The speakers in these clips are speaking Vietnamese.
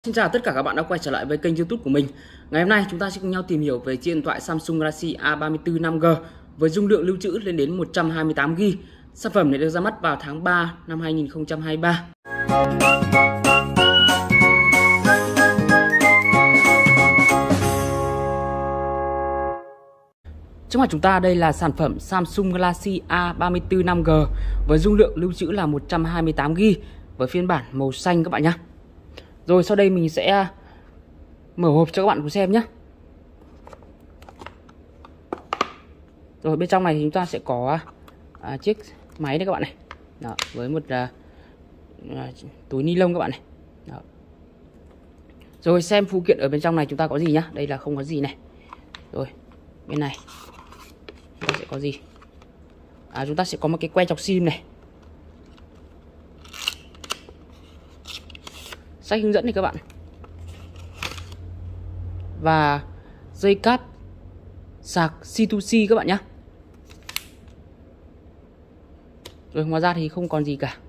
Xin chào tất cả các bạn đã quay trở lại với kênh YouTube của mình. Ngày hôm nay chúng ta sẽ cùng nhau tìm hiểu về chiếc điện thoại Samsung Galaxy A34 5G với dung lượng lưu trữ lên đến 128GB. Sản phẩm này được ra mắt vào tháng 3 năm 2023. Trước mặt chúng ta đây là sản phẩm Samsung Galaxy A34 5G với dung lượng lưu trữ là 128GB với phiên bản màu xanh các bạn nhé. Rồi sau đây mình sẽ mở hộp cho các bạn cùng xem nhé. Rồi bên trong này thì chúng ta sẽ có chiếc máy đây các bạn này. Đó, với một túi ni lông các bạn này. Đó. Rồi xem phụ kiện ở bên trong này chúng ta có gì nhá. Đây là không có gì này. Rồi bên này chúng ta sẽ có gì? Chúng ta sẽ có một cái que chọc sim này. Sách hướng dẫn này các bạn. Và dây cáp sạc C2C các bạn nhé. Rồi ngoài ra thì không còn gì cả.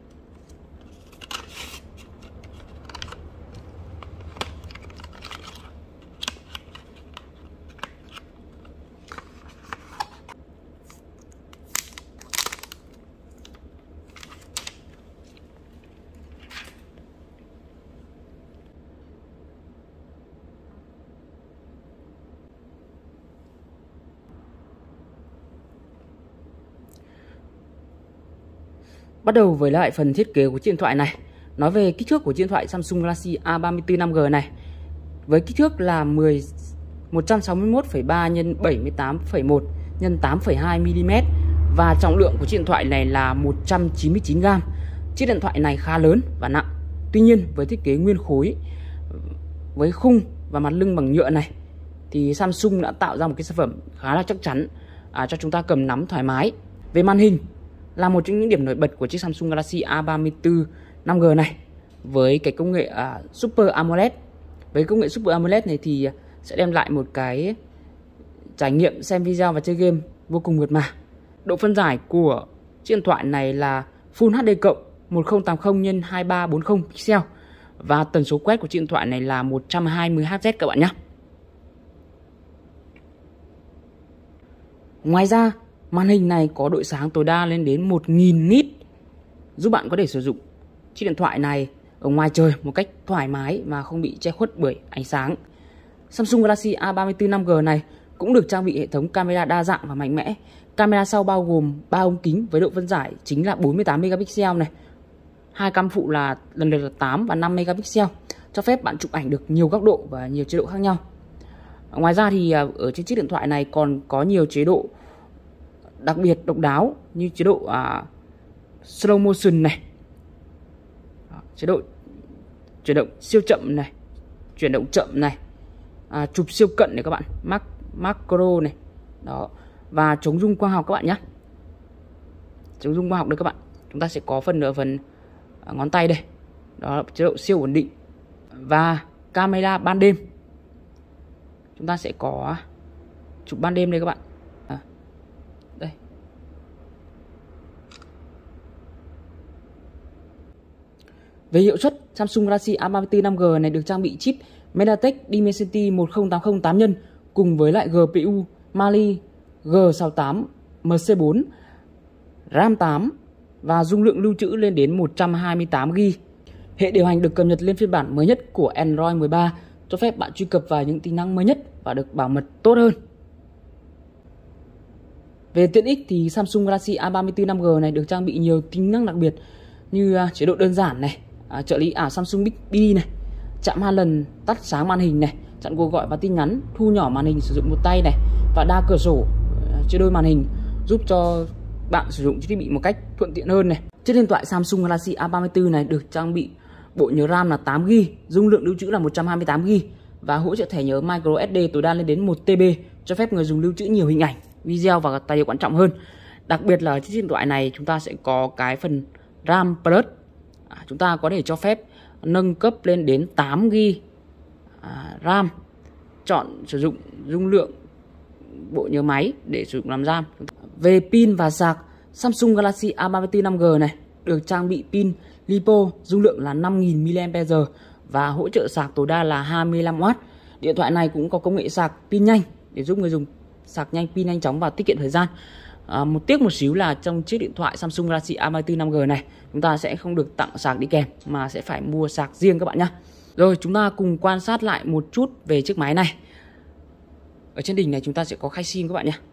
Bắt đầu với lại phần thiết kế của chiếc điện thoại này. Nói về kích thước của chiếc điện thoại Samsung Galaxy A34 5G này. Với kích thước là 161,3 x 78,1 x 8,2 mm và trọng lượng của chiếc điện thoại này là 199g. Chiếc điện thoại này khá lớn và nặng. Tuy nhiên với thiết kế nguyên khối với khung và mặt lưng bằng nhựa này thì Samsung đã tạo ra một cái sản phẩm khá là chắc chắn cho chúng ta cầm nắm thoải mái. Về màn hình là một trong những điểm nổi bật của chiếc Samsung Galaxy A34 5G này với cái công nghệ Super AMOLED. Với công nghệ Super AMOLED này thì sẽ đem lại một cái trải nghiệm xem video và chơi game vô cùng mượt mà. Độ phân giải của chiếc điện thoại này là Full HD cộng 1080 x 2340 pixel và tần số quét của chiếc điện thoại này là 120Hz các bạn nhé. Ngoài ra màn hình này có độ sáng tối đa lên đến 1000 nit, giúp bạn có thể sử dụng chiếc điện thoại này ở ngoài trời một cách thoải mái mà không bị che khuất bởi ánh sáng. Samsung Galaxy A34 5G này cũng được trang bị hệ thống camera đa dạng và mạnh mẽ. Camera sau bao gồm 3 ống kính với độ phân giải chính là 48 megapixel này. Hai cam phụ là lần lượt là 8 và 5 megapixel, cho phép bạn chụp ảnh được nhiều góc độ và nhiều chế độ khác nhau. Ngoài ra thì ở trên chiếc điện thoại này còn có nhiều chế độ đặc biệt độc đáo như chế độ slow motion này, chế độ chuyển động siêu chậm này, chuyển động chậm này, chụp siêu cận này các bạn, macro này, đó, và chống rung quang học các bạn nhé. Chống rung quang học đây các bạn. Chúng ta sẽ có phần ở phần ngón tay đây, đó là chế độ siêu ổn định và camera ban đêm. Chúng ta sẽ có chụp ban đêm đây các bạn. Đây. Về hiệu suất, Samsung Galaxy A34 5G này được trang bị chip MediaTek Dimensity 10800 8x cùng với lại GPU Mali G68 MC4, RAM 8 và dung lượng lưu trữ lên đến 128GB. Hệ điều hành được cập nhật lên phiên bản mới nhất của Android 13, cho phép bạn truy cập vào những tính năng mới nhất và được bảo mật tốt hơn. Về tiện ích thì Samsung Galaxy A34 5G này được trang bị nhiều tính năng đặc biệt như chế độ đơn giản này, trợ lý ảo Samsung Big B này, chạm 2 lần tắt sáng màn hình này, chặn cuộc gọi và tin nhắn, thu nhỏ màn hình sử dụng một tay này và đa cửa sổ chia đôi màn hình giúp cho bạn sử dụng thiết bị một cách thuận tiện hơn này. Chiếc điện thoại Samsung Galaxy A34 này được trang bị bộ nhớ RAM là 8GB, dung lượng lưu trữ là 128GB và hỗ trợ thẻ nhớ microSD tối đa lên đến 1TB, cho phép người dùng lưu trữ nhiều hình ảnh, video và tài liệu quan trọng hơn. Đặc biệt là chiếc điện thoại này chúng ta sẽ có cái phần RAM Plus. Chúng ta có thể cho phép nâng cấp lên đến 8GB RAM. Chọn sử dụng dung lượng bộ nhớ máy để sử dụng làm RAM. Về pin và sạc, Samsung Galaxy A34 5G này được trang bị pin LiPo dung lượng là 5000 mAh và hỗ trợ sạc tối đa là 25W. Điện thoại này cũng có công nghệ sạc pin nhanh để giúp người dùng sạc nhanh, pin nhanh chóng và tiết kiệm thời gian. Một tiếc một xíu là trong chiếc điện thoại Samsung Galaxy A34 5G này chúng ta sẽ không được tặng sạc đi kèm mà sẽ phải mua sạc riêng các bạn nhé. Rồi chúng ta cùng quan sát lại một chút về chiếc máy này. Ở trên đỉnh này chúng ta sẽ có khay sim các bạn nhé.